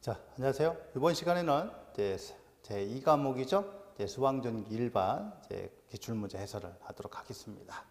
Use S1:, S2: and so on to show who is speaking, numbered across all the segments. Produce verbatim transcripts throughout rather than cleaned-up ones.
S1: 자, 안녕하세요. 이번 시간에는 이제 제이 과목이죠. 이제 수학전기 일반 이제 기출문제 해설을 하도록 하겠습니다.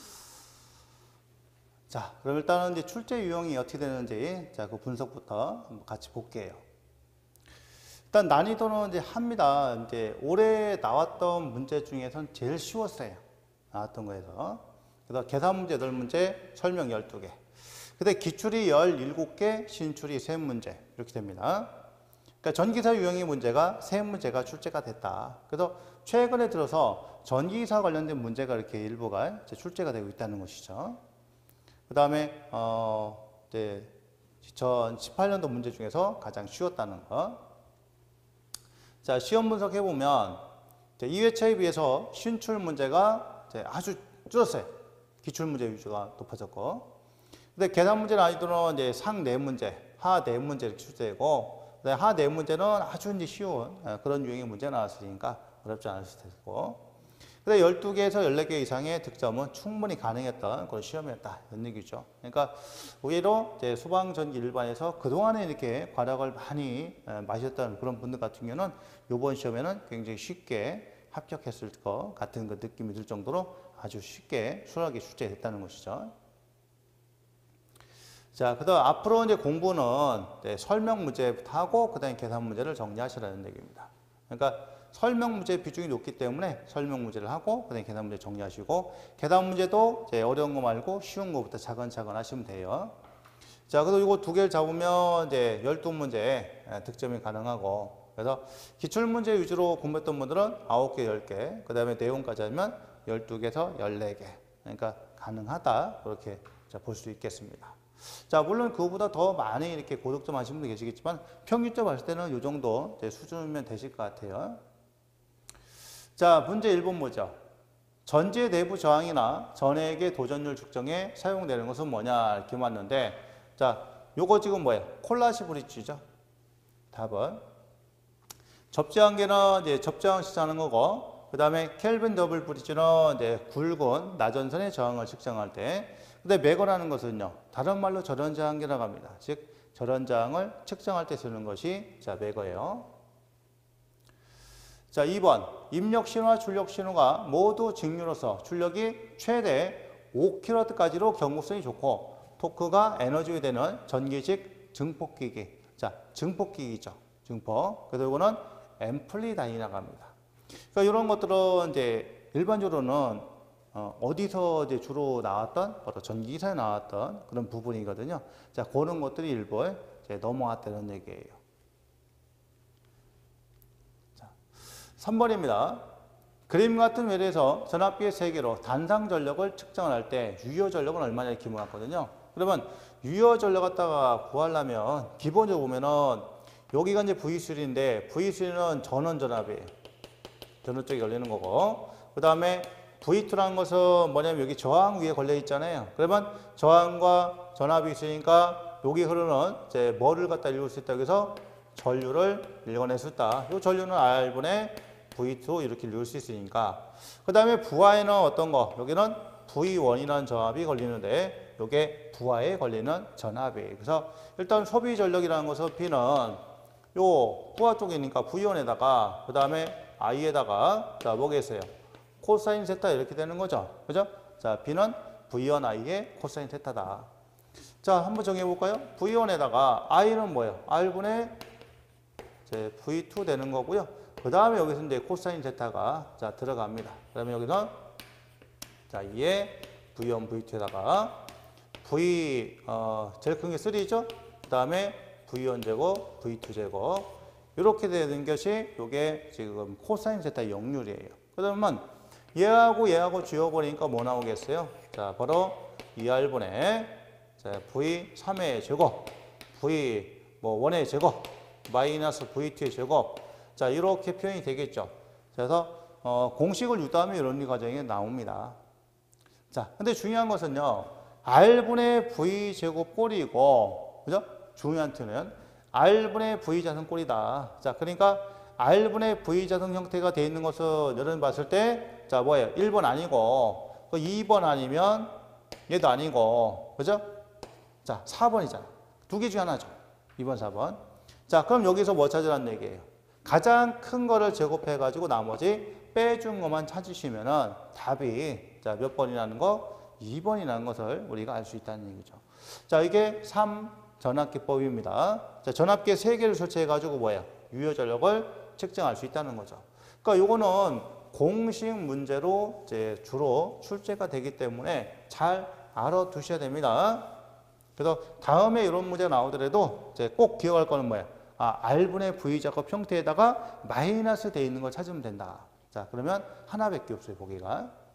S1: 자, 그럼 일단은 이제 출제 유형이 어떻게 되는지 자, 그 분석부터 한번 같이 볼게요. 일단 난이도는 이제 합니다. 이제 올해 나왔던 문제 중에선 제일 쉬웠어요. 나왔던 거에서. 그래서 계산 문제 여덟 문제, 설명 열두 개. 근데 기출이 열일곱 개, 신출이 세 문제 이렇게 됩니다. 그러니까 전기사 유형의 문제가 세 문제가 출제가 됐다. 그래서 최근에 들어서 전기사 관련된 문제가 이렇게 일부가 출제가 되고 있다는 것이죠. 그 다음에 어 이제 이천십팔 년도 문제 중에서 가장 쉬웠다는 거. 자, 시험 분석해 보면 이 회차에 비해서 신출 문제가 아주 줄었어요. 기출 문제 위주가 높아졌고. 근데 계산 문제 난이도는 이제 상 네 문제, 하 네 문제 이렇게 출제되고, 하 네 문제는 아주 이제 쉬운 그런 유형의 문제 나왔으니까 어렵지 않았을 테고. 근데 열두 개에서 열네 개 이상의 득점은 충분히 가능했던 그런 시험이었다. 이런 얘기죠. 그러니까 오히려 이제 수방전기 일반에서 그동안에 이렇게 과락을 많이 마셨던 그런 분들 같은 경우는 이번 시험에는 굉장히 쉽게 합격했을 것 같은 그 느낌이 들 정도로 아주 쉽게 수월하게 출제됐다는 것이죠. 자, 그 다음 앞으로 이제 공부는 이제 설명 문제부터 하고 그 다음에 계산 문제를 정리하시라는 얘기입니다. 그러니까 설명 문제 비중이 높기 때문에 설명 문제를 하고 그 다음에 계산 문제 정리하시고, 계산 문제도 이제 어려운 거 말고 쉬운 거부터 차근차근 하시면 돼요. 자, 그래서 이거 두 개를 잡으면 이제 열두 문제 득점이 가능하고, 그래서 기출 문제 위주로 공부했던 분들은 아홉 개, 열 개, 그 다음에 내용까지 하면 열두 개에서 열네 개. 그러니까 가능하다. 그렇게 볼 수 있겠습니다. 자, 물론 그거보다 더 많이 이렇게 고득점 하시는 분도 계시겠지만 평균점 봤을 때는 이 정도 수준이면 되실 것 같아요. 자, 문제 일 번 보죠. 전지의 내부 저항이나 전액의 도전율 측정에 사용되는 것은 뭐냐 이렇게 왔는데, 자, 요거 지금 뭐예요? 콜라시 브릿지죠. 답은 접지한계는 이제 접지항을 측정하는 거고, 그 다음에 켈빈 더블 브릿지는 이제 굵은 나전선의 저항을 측정할 때, 근데 매거라는 것은요, 다른 말로 절연저항계라고 합니다. 즉 절연저항을 측정할 때 쓰는 것이 자 매거예요. 자, 이 번 입력 신호와 출력 신호가 모두 직류로서 출력이 최대 오 킬로와트까지로 경고성이 좋고 토크가 에너지 되는 전기식 증폭기기. 자, 증폭기기죠. 증폭. 그래서 이거는 앰플리다이라고 합니다. 그러니까 이런 것들은 이제 일반적으로는 어, 어디서 이제 주로 나왔던, 바로 전기기사에 나왔던 그런 부분이거든요. 자, 그런 것들이 일부 이제 넘어왔다는 얘기예요. 자, 삼 번입니다. 그림 같은 외래에서 전압비의 세계로 단상 전력을 측정을 할 때 유효 전력은 얼마냐 이렇게 물어봤거든요. 그러면 유효 전력 갖다가 구하려면 기본적으로 보면은 여기가 이제 브이 쓰리인데 브이 쓰리는 전원 전압이에요. 전원 쪽에 걸리는 거고, 그 다음에 브이 투라는 것은 뭐냐면 여기 저항 위에 걸려 있잖아요. 그러면 저항과 전압이 있으니까 여기 흐르는 이제 뭐를 갖다 읽을 수 있다고 해서 전류를 읽어낼 수 있다. 이 전류는 R분의 브이 투 이렇게 읽을 수 있으니까. 그 다음에 부하에는 어떤 거? 여기는 브이 원이라는 저압이 걸리는데 이게 부하에 걸리는 전압이에요. 그래서 일단 소비 전력이라는 것은 P는 요 부하 쪽이니까 브이 원에다가 그 다음에 I에다가 자 뭐겠어요? 코사인 세타 이렇게 되는 거죠. 그죠? 자, B는 브이 원 I의 코사인 세타다. 자, 한번 정해 볼까요? 브이 원에다가 I는 뭐예요? R분의 이제 브이 투 되는 거고요. 그 다음에 여기서 이제 코사인 세타가 자, 들어갑니다. 그러면 여기는 자, 이에 브이 원 브이 투에다가 V 어, 제일 큰 게 쓰리죠? 그 다음에 브이 원 제곱, 브이 투 제곱. 이렇게 되는 것이 이게 지금 코사인 세타의 역률이에요. 그러면 얘하고 얘하고 지워버리니까 뭐 나오겠어요? 자, 바로 이 알분의 자, 브이 삼의 제곱, V 뭐 일의 제곱, 마이너스 브이 투의 제곱. 자, 이렇게 표현이 되겠죠. 그래서 어, 공식을 유도하면 이런 과정이 나옵니다. 자, 근데 중요한 것은요, R분의 V 제곱 꼴이고, 그죠? 중요한 틀은 R분의 V 자승 꼴이다. 자, 그러니까 R분의 V 자승 형태가 되어 있는 것을 여러분 봤을 때 자, 뭐예요? 일 번 아니고, 이 번 아니면 얘도 아니고, 그죠? 자, 사 번이잖아. 두 개 중에 하나죠. 이 번, 사 번. 자, 그럼 여기서 뭐 찾으라는 얘기예요? 가장 큰 거를 제곱해가지고 나머지 빼준 것만 찾으시면은 답이 자, 몇 번이라는 거? 이 번이라는 것을 우리가 알 수 있다는 얘기죠. 자, 이게 삼 전압기법입니다. 자, 전압기 세 개를 설치해가지고 뭐예요? 유효 전력을 측정할 수 있다는 거죠. 그러니까 요거는 공식 문제로 이제 주로 출제가 되기 때문에 잘 알아두셔야 됩니다. 그래서 다음에 이런 문제가 나오더라도 이제 꼭 기억할 거는 뭐예요? 아, R분의 V 작업 형태에다가 마이너스 돼 있는 걸 찾으면 된다. 자, 그러면 하나밖에 없어요, 보기가.